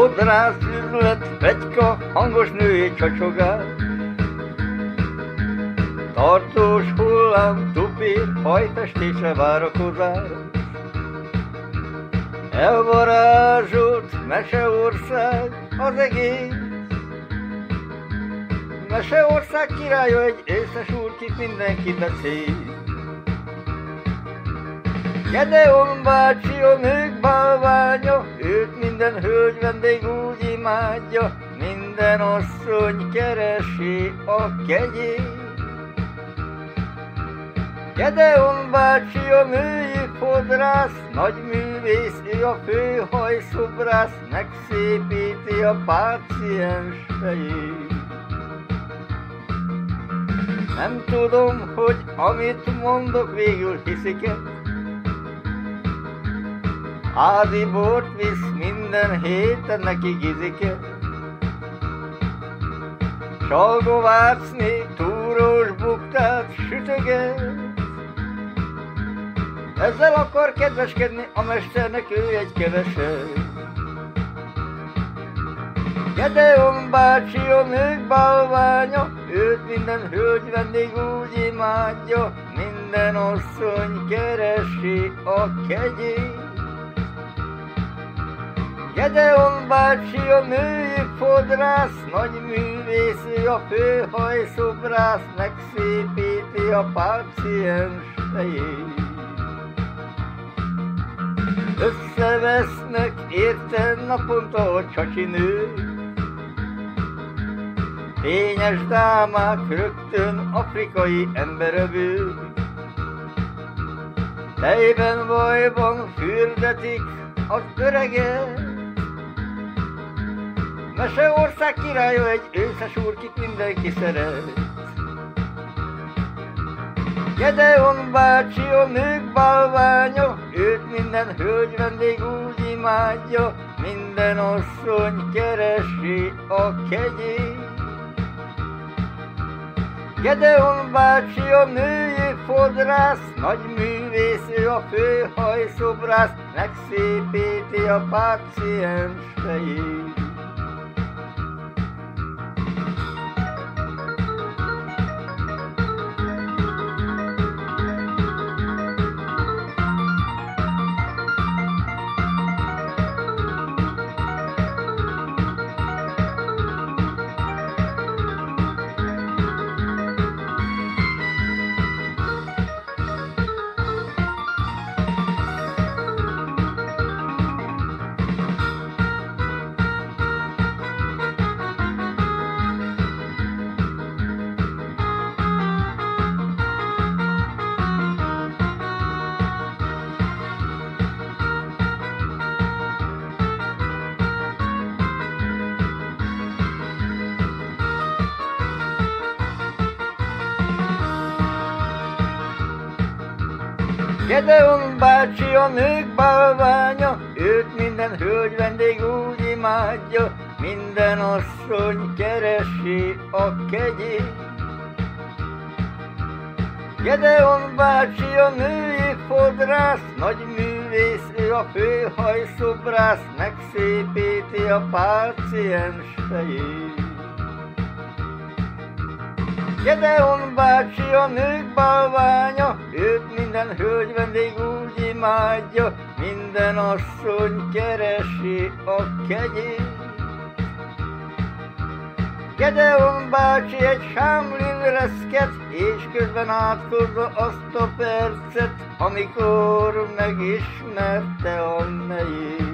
Fodrász üzlet, pletyka, hangos női csacsogás. Tartós hullám, tupír, hajfestésre várakozás. Elvarázsolt meseország az egész. Meseország királya egy észes úr, kit mindenki beszél. Gedeon bácsi a nők bálványa, őt minden hölgy vendég úgy imádja, minden asszony keresi a kegyét. Gedeon bácsi a női fodrász, nagy művész, ő a főhajszobrász, megszépíti a páciens fejét. Nem tudom, hogy amit mondok, végül hiszik-e. Házi bort visz minden héten, neki gizike. Salgovárcni, túrós buktát sütöget. Ezzel akar kedveskedni a mesternek, ő egy keveset. Gedeon bácsi a nők bálványa, őt minden hölgy vendég úgy imádja, minden asszony keresi a kegyét. Gedeon bácsi a női fodrász, nagy művész, ő a főhajszobrász, megszépíti a páciens fejét. Összevesznek érte naponta a csacsi nők, fényes dámák, rögtön afrikai emberevők. Tejben, vajban fürdetik az öreget. Meseország királya egy őszes úr, kit mindenki szeret. Gedeon bácsi a nők bálványa, őt minden hölgy vendég úgy imádja, minden asszony keresi a kegyét. Gedeon bácsi a női fodrász, nagy művész, ő a főhajszobrász, megszépíti a páciens fejét. Gedeon bácsi a nők bálványa, őt minden hölgy vendég úgy imádja, minden asszony keresi a kegyét. Gedeon bácsi a női fodrász, nagy művész, ő a főhajszobrász, megszépíti a páciens fejét. Gedeon bácsi a nők bálványa, őt minden hölgy vendég úgy imádja, minden asszony keresi a kegyét. Gedeon bácsi egy sámlin reszket, és közben átkozza azt a percet, amikor megismerte a nejét.